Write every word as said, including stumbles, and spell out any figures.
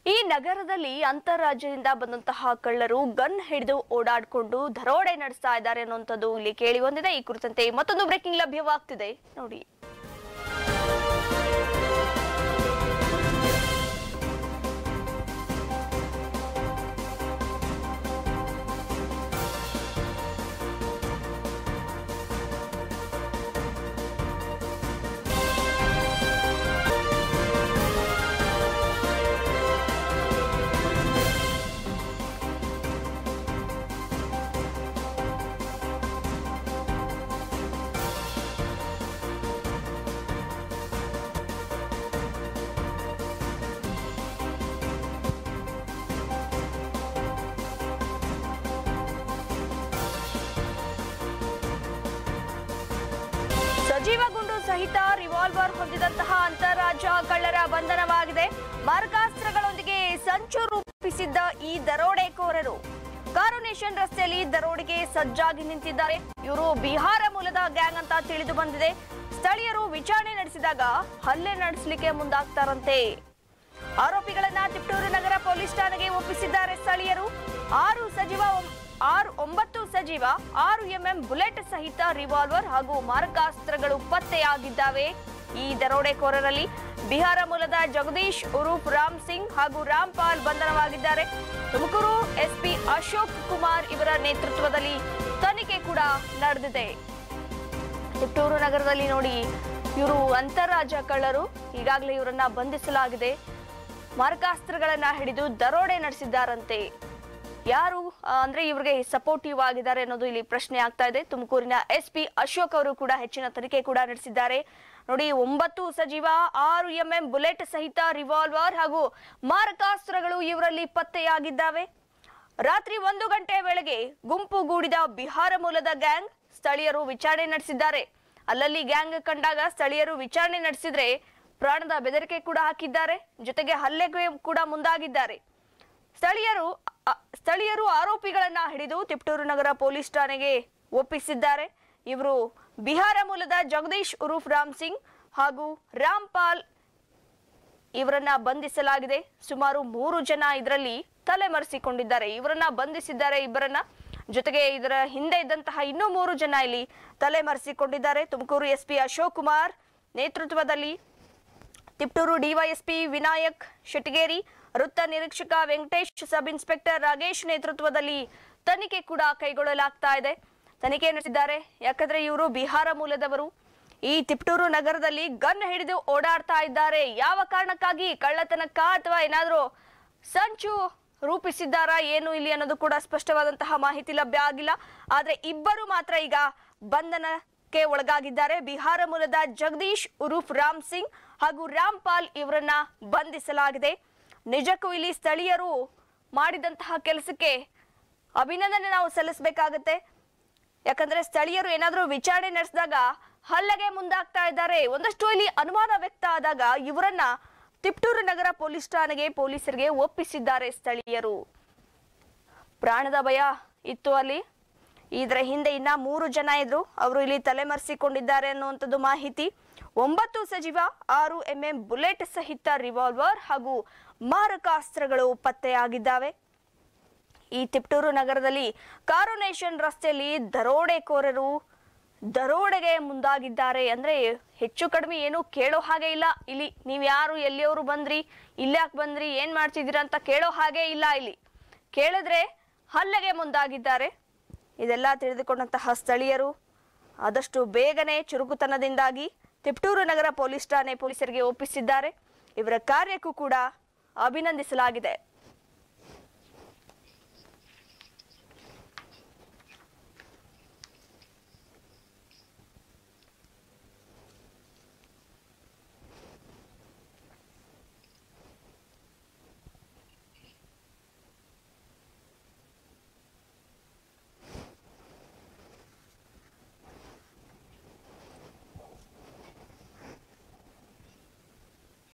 ಈ ನಗರದಲ್ಲಿ ಅಂತರರಾಜ್ಯದಿಂದ ಬಂದಂತಹ ಕಳ್ಳರು ಗನ್ ಹಿಡಿದು ಓಡಾಡಿಕೊಂಡು ದರೋಡೆ ನಡೆಸ್ತಾ ಇದ್ದಾರೆ ಅನ್ನುವಂಥದ್ದು ಇಲ್ಲಿ ಕೇಳಿ ಬಂದಿದೆ। ಈ ಕುರಿತಂತೆ ಮತ್ತೊಂದು ಬ್ರೇಕಿಂಗ್ ಲಭ್ಯವಾಗ್ತಿದೆ ನೋಡಿ। ಸಜೀವ ಗುಂಡು ಸಹಿತ ರಿವಾಲ್ವರ್ ಹೊಂದಿದಂತಹ ಅಂತರರಾಜ್ಯ ಕಳ್ಳರ ಬಂಧನವಾಗಿದೆ। ಮಾರಕಾಸ್ತ್ರಗಳೊಂದಿಗೆ ಸಂಚು ರೂಪಿಸಿದ್ದ ಈ ದರೋಡೆಕೋರರು ಕಾರುನೇಷನ್ ರಸ್ತೆಯಲ್ಲಿ ದರೋಡೆಗೆ ಸಜ್ಜಾಗಿ ನಿಂತಿದ್ದಾರೆ। ಇವರು ಬಿಹಾರ ಮೂಲದ ಗ್ಯಾಂಗ್ ಅಂತ ತಿಳಿದು ಬಂದಿದೆ। ಸ್ಥಳೀಯರು ವಿಚಾರಣೆ ನಡೆಸಿದಾಗ ಹಲ್ಲೆ ನಡೆಸಲಿಕ್ಕೆ ಮುಂದಾಗ್ತಾರಂತೆ। ಆರೋಪಿಗಳನ್ನ ತಿಪ್ಟೂರು ನಗರ ಪೊಲೀಸ್ ಠಾಣೆಗೆ ಒಪ್ಪಿಸಿದ್ದಾರೆ ಸ್ಥಳೀಯರು। ಆರು ಸಜೀವ ಆರು ಒಂಬತ್ತು ಸಜೀವ ಆರು ಎಂಎಂ ಬುಲೆಟ್ ಸಹಿತ ರಿವಾಲ್ವರ್ ಹಾಗೂ ಮಾರಕಾಸ್ತ್ರಗಳು ಪತ್ತೆಯಾಗಿದ್ದಾವೆ। ಈ ದರೋಡೆಕೋರರಲ್ಲಿ ಬಿಹಾರ ಮೂಲದ ಜಗದೀಶ್ ಉರುಫ್ ರಾಮ್ ಸಿಂಗ್ ಹಾಗೂ ರಾಮ್ಪಾಲ್ ಬಂಧನವಾಗಿದ್ದಾರೆ। ತುಮಕೂರು ಎಸ್ಪಿ ಅಶೋಕ್ ಕುಮಾರ್ ಇವರ ನೇತೃತ್ವದಲ್ಲಿ ತನಿಖೆ ಕೂಡ ನಡೆದಿದೆ। ತಿಪ್ಟೂರು ನಗರದಲ್ಲಿ ನೋಡಿ, ಇವರು ಅಂತರರಾಜ್ಯ ಕಳ್ಳರು, ಈಗಾಗಲೇ ಇವರನ್ನ ಬಂಧಿಸಲಾಗಿದೆ। ಮಾರಕಾಸ್ತ್ರಗಳನ್ನ ಹಿಡಿದು ದರೋಡೆ ನಡೆಸಿದ್ದಾರಂತೆ। ಯಾರು ಅಂದ್ರೆ ಇವರಿಗೆ ಸಪೋರ್ಟಿವ್ ಆಗಿದ್ದಾರೆ ಅನ್ನೋದು ಇಲ್ಲಿ ಪ್ರಶ್ನೆ ಆಗ್ತಾ ಇದೆ। ತುಮಕೂರಿನ ಎಸ್ಪಿ ಅಶೋಕ್ ಅವರು ಕೂಡ ಹೆಚ್ಚಿನ ತನಿಖೆ ಕೂಡ ನಡೆಸಿದ್ದಾರೆ। ನೋಡಿ, ಒಂಬತ್ತು ಸಜೀವ ಆರು ಎಂಎಂ ಬುಲೆಟ್ ಸಹಿತ ರಿವಾಲ್ವರ್ ಹಾಗೂ ಮಾರಕಾಸ್ತ್ರಗಳು ಇವರಲ್ಲಿ ಪತ್ತೆಯಾಗಿದ್ದಾವೆ। ರಾತ್ರಿ ಒಂದು ಗಂಟೆ ವೇಳೆಗೆ ಗುಂಪುಗೂಡಿದ ಬಿಹಾರ ಮೂಲದ ಗ್ಯಾಂಗ್ ಸ್ಥಳೀಯರು ವಿಚಾರಣೆ ನಡೆಸಿದ್ದಾರೆ। ಅಲ್ಲಲ್ಲಿ ಗ್ಯಾಂಗ್ ಕಂಡಾಗ ಸ್ಥಳೀಯರು ವಿಚಾರಣೆ ನಡೆಸಿದ್ರೆ ಪ್ರಾಣದ ಬೆದರಿಕೆ ಕೂಡ ಹಾಕಿದ್ದಾರೆ, ಜೊತೆಗೆ ಹಲ್ಲೆಗೆ ಕೂಡ ಮುಂದಾಗಿದ್ದಾರೆ। ಸ್ಥಳೀಯರು ಸ್ಥಳೀಯರು ಆರೋಪಿಗಳನ್ನ ಹಿಡಿದು ತಿಪ್ಟೂರು ನಗರ ಪೊಲೀಸ್ ಠಾಣೆಗೆ ಒಪ್ಪಿಸಿದ್ದಾರೆ। ಇವರು ಬಿಹಾರ ಮೂಲದ ಜಗದೀಶ್ ಉರುಫ್ ರಾಮ್ ಸಿಂಗ್ ಹಾಗೂ ರಾಮ್ಪಾಲ್ ಇವರನ್ನ ಬಂಧಿಸಲಾಗಿದೆ। ಸುಮಾರು ಮೂರು ಜನ ಇದರಲ್ಲಿ ತಲೆಮರೆಸಿಕೊಂಡಿದ್ದಾರೆ, ಇವರನ್ನ ಬಂಧಿಸಿದ್ದಾರೆ ಇಬ್ಬರನ್ನ, ಜೊತೆಗೆ ಇದರ ಹಿಂದೆ ಇದ್ದಂತಹ ಇನ್ನೂ ಮೂರು ಜನ ಇಲ್ಲಿ ತಲೆಮರೆಸಿಕೊಂಡಿದ್ದಾರೆ। ತುಮಕೂರು ಎಸ್ಪಿ ಅಶೋಕ್ ಕುಮಾರ್ ನೇತೃತ್ವದಲ್ಲಿ ತಿಪ್ಟೂರು ಡಿವೈಎಸ್ಪಿ ವಿನಾಯಕ್ ಶೆಟ್ಟಿಗೇರಿ, ವೃತ್ತ ನಿರೀಕ್ಷಕ ವೆಂಕಟೇಶ್, ಸಬ್ ಇನ್ಸ್ಪೆಕ್ಟರ್ ರಾಗೇಶ್ ನೇತೃತ್ವದಲ್ಲಿ ತನಿಖೆ ಕೂಡ ಕೈಗೊಳ್ಳಲಾಗ್ತಾ ಇದೆ, ತನಿಖೆ ನಡೆಸಿದ್ದಾರೆ। ಯಾಕಂದ್ರೆ ಇವರು ಬಿಹಾರ ಮೂಲದವರು, ಈ ತಿಪ್ಟೂರು ನಗರದಲ್ಲಿ ಗನ್ ಹಿಡಿದು ಓಡಾಡ್ತಾ ಇದ್ದಾರೆ। ಯಾವ ಕಾರಣಕ್ಕಾಗಿ, ಕಳ್ಳತನಕ್ಕ ಅಥವಾ ಏನಾದ್ರೂ ಸಂಚು ರೂಪಿಸಿದ್ದಾರಾ ಏನು ಇಲ್ಲಿ ಅನ್ನೋದು ಕೂಡ ಸ್ಪಷ್ಟವಾದಂತಹ ಮಾಹಿತಿ ಲಭ್ಯ ಆಗಿಲ್ಲ। ಆದ್ರೆ ಇಬ್ಬರು ಮಾತ್ರ ಈಗ ಬಂಧನಕ್ಕೆ ಒಳಗಾಗಿದ್ದಾರೆ। ಬಿಹಾರ ಮೂಲದ ಜಗದೀಶ್ ಉರುಫ್ ರಾಮ್ ಸಿಂಗ್ ಹಾಗೂ ರಾಮ್ಪಾಲ್ ಇವರನ್ನ ಬಂಧಿಸಲಾಗಿದೆ। ನಿಜಕ್ಕೂ ಇಲ್ಲಿ ಸ್ಥಳೀಯರು ಮಾಡಿದಂತಹ ಕೆಲಸಕ್ಕೆ ಅಭಿನಂದನೆ ನಾವು ಸಲ್ಲಿಸಬೇಕಾಗತ್ತೆ। ಯಾಕಂದ್ರೆ ಸ್ಥಳೀಯರು ಏನಾದ್ರೂ ವಿಚಾರಣೆ ನಡೆಸಿದಾಗ ಹಲ್ಲೆಗೆ ಮುಂದಾಗ್ತಾ ಇದ್ದಾರೆ। ಒಂದಷ್ಟು ಇಲ್ಲಿ ಅನುಮಾನ ವ್ಯಕ್ತ ಆದಾಗ ಇವರನ್ನ ತಿಪ್ಟೂರು ನಗರ ಪೊಲೀಸ್ ಠಾಣೆಗೆ ಪೊಲೀಸರಿಗೆ ಒಪ್ಪಿಸಿದ್ದಾರೆ ಸ್ಥಳೀಯರು। ಪ್ರಾಣದ ಭಯ ಇತ್ತು ಅಲ್ಲಿ, ಇದರ ಹಿಂದೆ ಇನ್ನ ಮೂರು ಜನ ಇದ್ರು, ಅವರು ಇಲ್ಲಿ ತಲೆಮರೆಸಿಕೊಂಡಿದ್ದಾರೆ ಅನ್ನುವಂಥದ್ದು ಮಾಹಿತಿ। ಒಂಬತ್ತು ಸಜೀವ ಆರು ಎಂಎಂ ಬುಲೆಟ್ ಸಹಿತ ರಿವಾಲ್ವರ್ ಹಾಗೂ ಮಾರಕಾಸ್ತ್ರಗಳು ಪತ್ತೆಯಾಗಿದ್ದಾವೆ। ಈ ತಿಪ್ಟೂರು ನಗರದಲ್ಲಿ ಕಾರುನೇಷನ್ ರಸ್ತೆಯಲ್ಲಿ ದರೋಡೆಕೋರರು ದರೋಡೆಗೆ ಮುಂದಾಗಿದ್ದಾರೆ। ಅಂದ್ರೆ ಹೆಚ್ಚು ಕಡಿಮೆ ಏನು ಕೇಳೋ ಹಾಗೆ ಇಲ್ಲ ಇಲ್ಲಿ, ನೀವ್ ಯಾರು, ಎಲ್ಲಿಯವರು ಬಂದ್ರಿ, ಇಲ್ಯಾಕೆ ಬಂದ್ರಿ, ಏನ್ ಮಾಡ್ತಿದ್ದೀರಾ ಅಂತ ಕೇಳೋ ಹಾಗೆ ಇಲ್ಲ ಇಲ್ಲಿ, ಕೇಳಿದ್ರೆ ಹಲ್ಲೆಗೆ ಮುಂದಾಗಿದ್ದಾರೆ। ಇದೆಲ್ಲ ತಿಳಿದುಕೊಂಡಂತಹ ಸ್ಥಳೀಯರು ಆದಷ್ಟು ಬೇಗನೆ ಚುರುಕುತನದಿಂದಾಗಿ ತಿಪ್ಟೂರು ನಗರ ಪೊಲೀಸ್ ಠಾಣೆ ಪೊಲೀಸರಿಗೆ ಒಪ್ಪಿಸಿದ್ದಾರೆ। ಇವರ ಕಾರ್ಯಕ್ಕೂ ಕೂಡ ಅಭಿನಂದಿಸಲಾಗಿದೆ।